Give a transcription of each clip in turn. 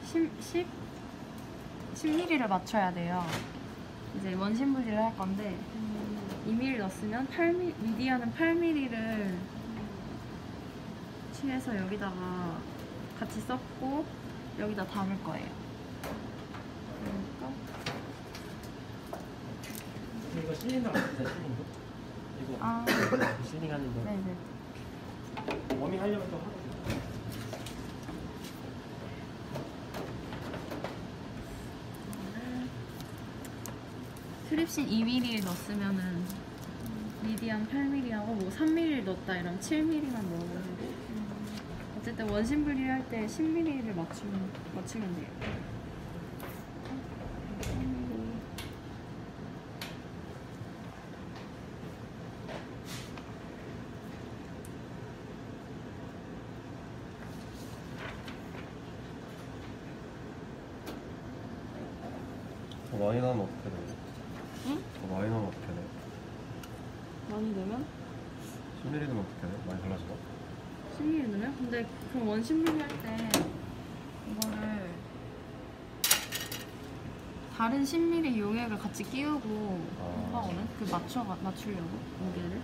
10mm를 맞춰야 돼요. 이제 원심 분리를 할 건데 2mm 넣었으면 미디어는 8mm를 취해서 여기다가 같이 섞고 여기다 담을 거예요. 그러니까 이거 실링도 안 되세요? 실링도? 이거 실링하는 거. 네네. 워밍 하려면 또 하거든요. 트립신 2mm 넣었으면은 미디안 8mm하고 뭐 3mm 넣었다 이러면 7mm만 넣어도 되고 어쨌든 원심 분리를 할 때 10mm를 맞추면 돼요. 3mm. 더 많이 나면 어떻게 돼요? 응? 더 많이 나면 어떻게 돼요? 많이 넣으면? 10mm 넣으면 어떻게 돼요? 많이 달라져요? 10mm 넣으면? 근데 그럼 원심 분리할 때 이거를 다른 10mm 용액을 같이 끼우고 하거든? 그 맞추려고 무게를.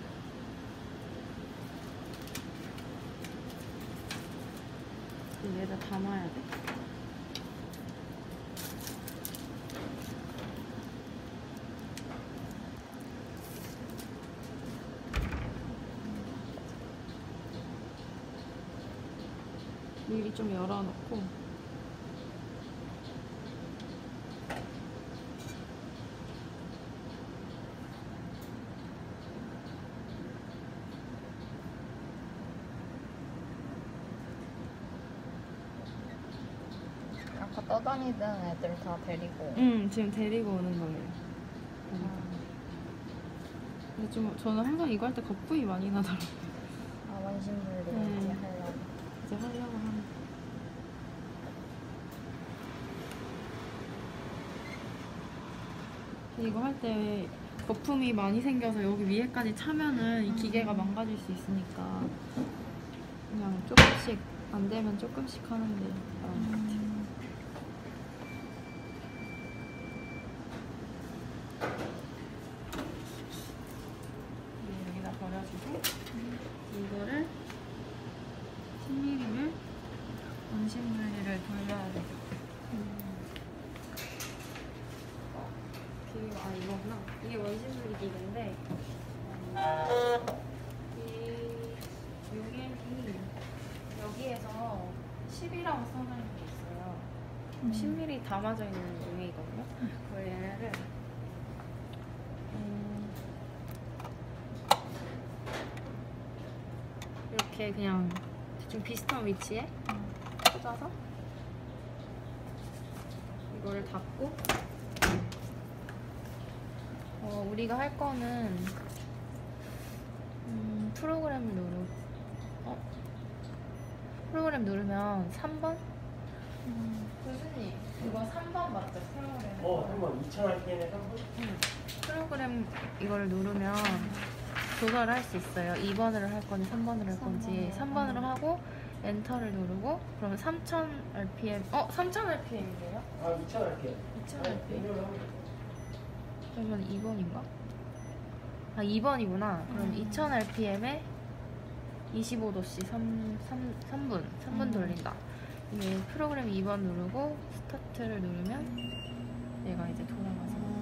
얘에다 담아야 돼. 미리 좀 열어놓고 아까 떠다니던 애들 다 데리고. 지금 데리고 오는 거예요. 근데 좀 저는 항상 이거 할 때 거품이 많이 나더라고요. 아, 원심분리 이제 하려고. 이제 하려고 하는. 이거 할 때 거품이 많이 생겨서 여기 위에까지 차면은 이 기계가 망가질 수 있으니까 그냥 조금씩 안 되면 조금씩 하는 게 나은 것 같아요. 여기다 버려주고 이거를 10mm를 원심 분리를 돌려야 돼. 이거구나. 이게 원심 분리 기계인데 이 용액이 여기에서 10이라고 써져 있는 게 있어요. 10mm 담아져 있는 용액이거든요. 그걸 얘를 이렇게 그냥 대충 비슷한 위치에 꽂아서 이거를 닫고 우리가 할 거는 프로그램을 프로그램 누르면 3번? 교수님 이거 3번 맞죠? 프로그램 3번 2000rpm에 3번? 프로그램 이거를 누르면 조절을 할 수 있어요. 2번으로 할 건지 3번으로 할 건지 3번으로 하고 엔터를 누르고 그러면 3000rpm 3000rpm이래요? 아 2000rpm 2000rpm 그러면 2번인가? 아 2번이구나. 그럼 2000rpm에 25도씨 3분 돌린다. 이게 프로그램 2번 누르고 스타트를 누르면 얘가 이제 돌아가서